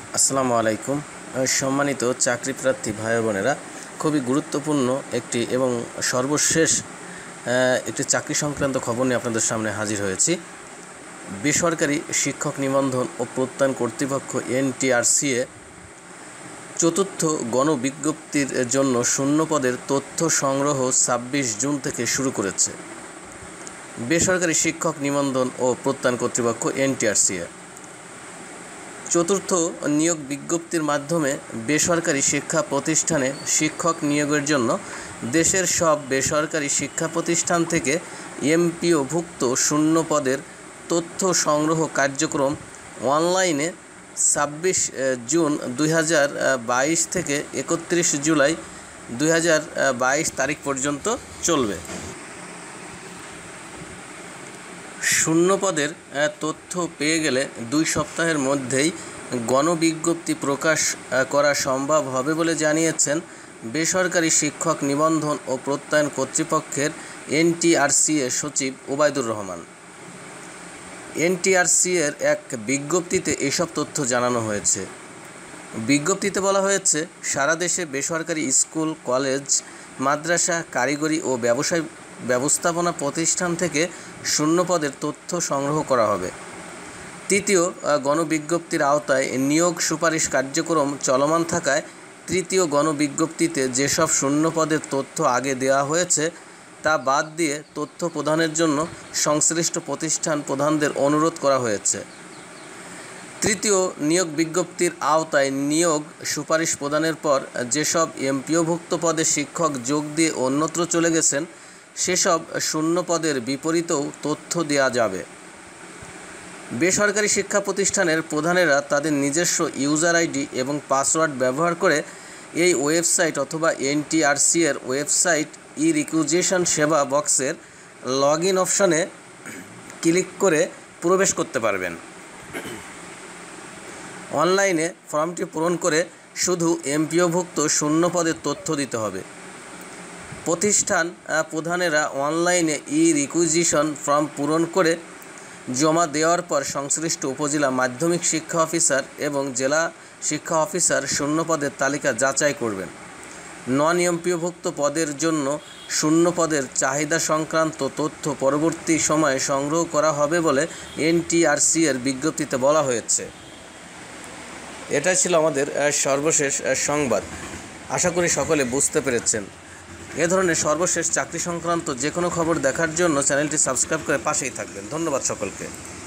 আসসালামু আলাইকুম। সম্মানিত চাকরি প্রার্থী ভাই বোনেরা, খুবই গুরুত্বপূর্ণ একটি এবং সর্বশেষ একটি চাকরি সংক্রান্ত খবর নিয়ে আপনাদের সামনে হাজির হয়েছি। বেসরকারি শিক্ষক নিবন্ধন ও প্রত্যয়ন কর্তৃপক্ষ NTRCA চতুর্থ গণবিজ্ঞপ্তির জন্য শূন্য পদের তথ্য সংগ্রহ 26 জুন থেকে শুরু করেছে। বেসরকারি শিক্ষক নিবন্ধন ও প্রত্যয়ন কর্তৃপক্ষ NTRCA চতুর্থ নিয়োগ বিজ্ঞপ্তির মাধ্যমে বেসরকারি শিক্ষা প্রতিষ্ঠানে শিক্ষক নিয়োগের জন্য দেশের সব বেসরকারি শিক্ষা প্রতিষ্ঠান থেকে MPOভুক্ত শূন্য পদের তথ্য সংগ্রহ কার্যক্রম অনলাইনে 26 জুন 2022 থেকে 31 জুলাই 2022 তারিখ পর্যন্ত চলবে। শূন্য পদের তথ্য পেয়ে গেলে 2 সপ্তাহের মধ্যেই গণবিজ্ঞপ্তি প্রকাশ করা সম্ভব হবে বলে জানিয়েছেন বেসরকারি শিক্ষক নিবন্ধন ও প্রত্যয়ন কর্তৃপক্ষের NTRCA সচিব ওবায়দুর রহমান। NTRCA-র এক বিজ্ঞপ্তিতে এসব তথ্য জানানো হয়েছে। বিজ্ঞপ্তিতে বলা হয়েছে, সারা দেশে বেসরকারি স্কুল, কলেজ, মাদ্রাসা, কারিগরি ও ব্যবস্থাপনা প্রতিষ্ঠান থেকে শূন্য পদের তথ্য সংগ্রহ করা হবে। তৃতীয় গণবিজ্ঞপ্তির আওতায় নিয়োগ সুপারিশ কার্যক্রম চলমান থাকায় তৃতীয় গণবিজ্ঞপ্তিতে যেসব শূন্য পদের তথ্য আগে দেওয়া হয়েছে তা বাদ দিয়ে তথ্য প্রদানের জন্য সংশ্লিষ্ট প্রতিষ্ঠান প্রধানদের অনুরোধ করা হয়েছে। তৃতীয় নিয়োগ বিজ্ঞপ্তির আওতায় নিয়োগ সুপারিশ প্রদানের পর যেসব MPOভুক্ত পদে শিক্ষক যোগ দিয়ে অন্যত্র চলে গেছেন সেসব শূন্য পদের বিপরীতেও তথ্য দেওয়া যাবে। বেসরকারি শিক্ষা প্রতিষ্ঠানের প্রধানেরা তাদের নিজস্ব ইউজার আইডি এবং পাসওয়ার্ড ব্যবহার করে এই ওয়েবসাইট অথবা NTRCA-র ওয়েবসাইট রিকুইজিশন সেবা বক্সের লগইন অপশনে ক্লিক করে প্রবেশ করতে পারবেন। অনলাইনে ফর্মটি পূরণ করে শুধু MPOভুক্ত শূন্য পদের তথ্য দিতে হবে। প্রতিষ্ঠান প্রধানেরা অনলাইনে রিকুইজিশন ফর্ম পূরণ করে জমা দেওয়ার পর সংশ্লিষ্ট উপজেলা মাধ্যমিক শিক্ষা অফিসার এবং জেলা শিক্ষা অফিসার শূন্য পদের তালিকা যাচাই করবেন। নন MPOভুক্ত পদের জন্য শূন্য পদের চাহিদা সংক্রান্ত তথ্য পরবর্তী সময়ে সংগ্রহ করা হবে বলে NTRCA-র বিজ্ঞপ্তিতে বলা হয়েছে। এটাই ছিল আমাদের সর্বশেষ সংবাদ। আশা করি সকলে বুঝতে পেরেছেন। এ ধরনের সর্বশেষ চাকরি সংক্রান্ত যে কোনো খবর দেখার জন্য চ্যানেলটি সাবস্ক্রাইব করে পাশেই থাকবেন। ধন্যবাদ সকলকে।